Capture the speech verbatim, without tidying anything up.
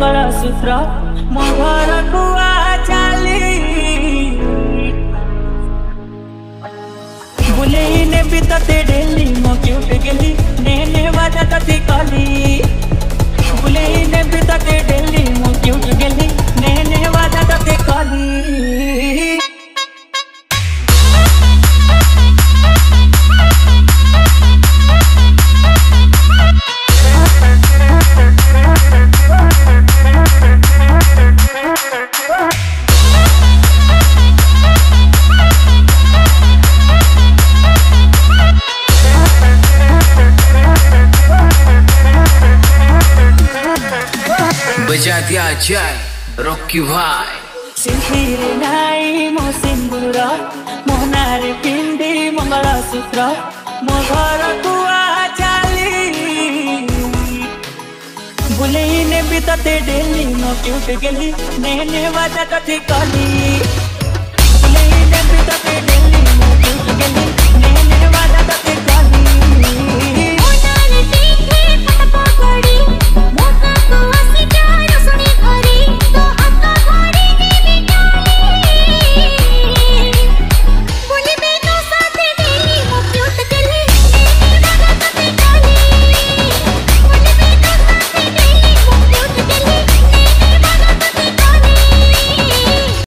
मंगलसूत्र मो घर को चली बुले ने भी तते डेली मो क्यूट गेली ने ने बाजा तती कली बुले ने भी तते डेली मो क्यूट गेली ने ने बाजा तती कली बजा दिया जाए रॉकी भाई सिंदूर नाई मो सिंदूर मोहनार पिंडी मंगलसूत्र मो घर को चली बुले ने भी तते डेली मो क्यूट गेली ने ने बाजा तती कली बुले ने भी तते डेली मो क्यूट गेली